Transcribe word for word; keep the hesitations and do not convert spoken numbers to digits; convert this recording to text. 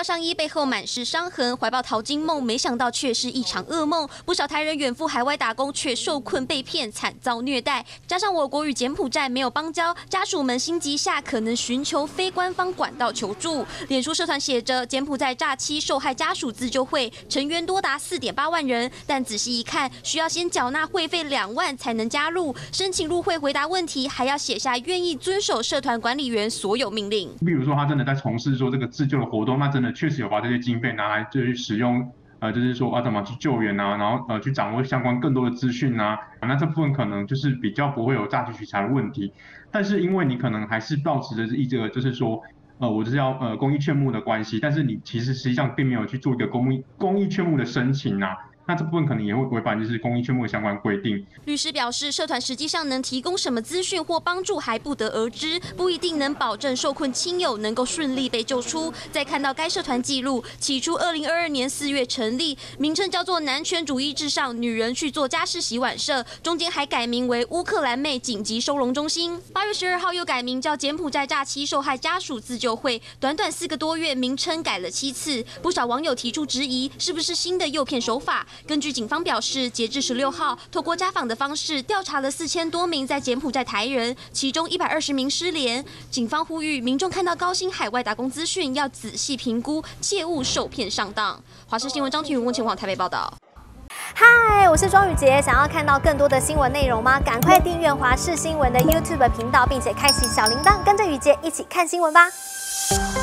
上衣背后满是伤痕，怀抱淘金梦，没想到却是一场噩梦。不少台人远赴海外打工，却受困被骗，惨遭虐待。加上我国与柬埔寨没有邦交，家属们心急下可能寻求非官方管道求助。脸书社团写着柬埔寨诈欺受害家属自救会，成员多达四点八万人，但仔细一看，需要先缴纳会费两万才能加入。申请入会回答问题，还要写下愿意遵守社团管理员所有命令。 比如说，他真的在从事说这个自救的活动，那真的确实有把这些经费拿来就是使用，呃，就是说啊怎么去救援啊，然后呃去掌握相关更多的资讯啊，那这部分可能就是比较不会有诈欺取财的问题。但是因为你可能还是抱持着一这个就是说。呃，我就是要呃公益劝募的关系，但是你其实实际上并没有去做一个公益公益劝募的申请啊。那这部分可能也会违反就是公益劝募的相关规定。 律师表示，社团实际上能提供什么资讯或帮助还不得而知，不一定能保证受困亲友能够顺利被救出。再看到该社团记录，起初二零二二年四月成立，名称叫做男权主义至上女人去做家事洗碗社，中间还改名为乌克兰妹紧急收容中心。八月十二号又改名叫柬埔寨诈欺受害家属自救会，短短四个多月，名称改了七次，不少网友提出质疑，是不是新的诱骗手法？根据警方表示，截至十六号，透过家访的方式调查了四千多名在柬埔寨台人，其中一百二十名失联。警方呼吁民众看到高薪海外打工资讯，要仔细评估，切勿受骗上当。华视新闻张庭宇、温前往台北报道。 嗨，我是庄宇杰，想要看到更多的新闻内容吗？赶快订阅华视新闻的 YouTube 频道，并且开启小铃铛，跟着宇杰一起看新闻吧。